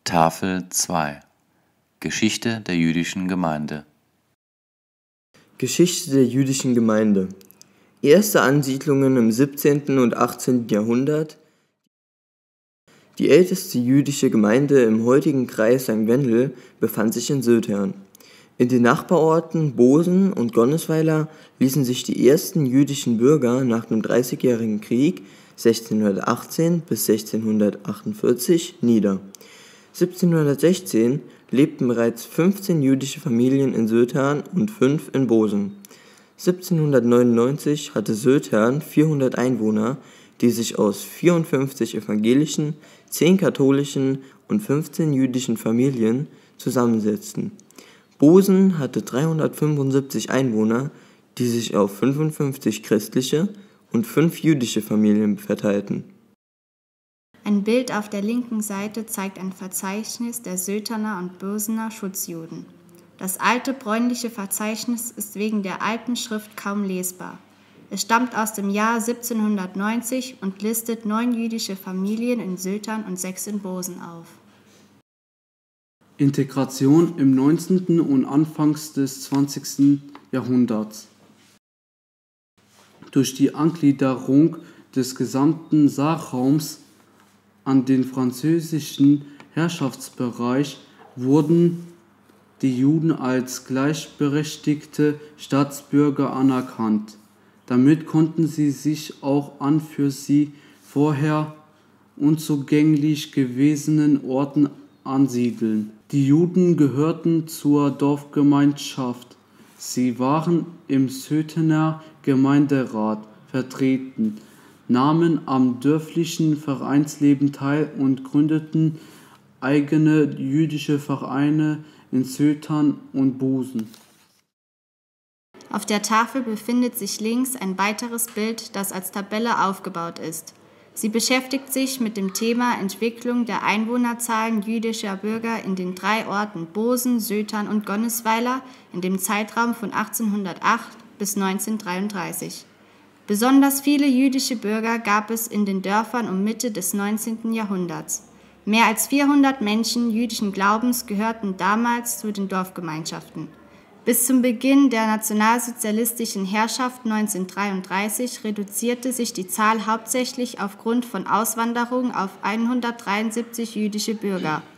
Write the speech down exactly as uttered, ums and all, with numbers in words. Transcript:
Tafel zwei Geschichte der jüdischen Gemeinde. Geschichte der jüdischen Gemeinde. Erste Ansiedlungen im siebzehnten und achtzehnten Jahrhundert. Die älteste jüdische Gemeinde im heutigen Kreis Sankt Wendel befand sich in Sötern. In den Nachbarorten Bosen und Gonnesweiler ließen sich die ersten jüdischen Bürger nach dem Dreißigjährigen Krieg sechzehnhundertachtzehn bis sechzehnhundertachtundvierzig nieder. siebzehnhundertsechzehn lebten bereits fünfzehn jüdische Familien in Sötern und fünf in Bosen. siebzehnhundertneunundneunzig hatte Sötern vierhundert Einwohner, die sich aus vierundfünfzig evangelischen, zehn katholischen und fünfzehn jüdischen Familien zusammensetzten. Bosen hatte dreihundertfünfundsiebzig Einwohner, die sich auf fünfundfünfzig christliche und fünf jüdische Familien verteilten. Ein Bild auf der linken Seite zeigt ein Verzeichnis der Söterner und Bosener Schutzjuden. Das alte bräunliche Verzeichnis ist wegen der alten Schrift kaum lesbar. Es stammt aus dem Jahr siebzehnhundertneunzig und listet neun jüdische Familien in Sötern und sechs in Bosen auf. Integration im neunzehnten und Anfangs des zwanzigsten Jahrhunderts. Durch die Angliederung des gesamten Sachraums an den französischen Herrschaftsbereich wurden die Juden als gleichberechtigte Staatsbürger anerkannt. Damit konnten sie sich auch an für sie vorher unzugänglich gewesenen Orten ansiedeln. Die Juden gehörten zur Dorfgemeinschaft. Sie waren im Sötener Gemeinderat vertreten, nahmen am dörflichen Vereinsleben teil und gründeten eigene jüdische Vereine in Sötern und Bosen. Auf der Tafel befindet sich links ein weiteres Bild, das als Tabelle aufgebaut ist. Sie beschäftigt sich mit dem Thema Entwicklung der Einwohnerzahlen jüdischer Bürger in den drei Orten Bosen, Sötern und Gonnesweiler in dem Zeitraum von achtzehnhundertacht bis neunzehnhundertdreiunddreißig. Besonders viele jüdische Bürger gab es in den Dörfern um Mitte des neunzehnten Jahrhunderts. Mehr als vierhundert Menschen jüdischen Glaubens gehörten damals zu den Dorfgemeinschaften. Bis zum Beginn der nationalsozialistischen Herrschaft neunzehnhundertdreiunddreißig reduzierte sich die Zahl hauptsächlich aufgrund von Auswanderung auf hundertdreiundsiebzig jüdische Bürger.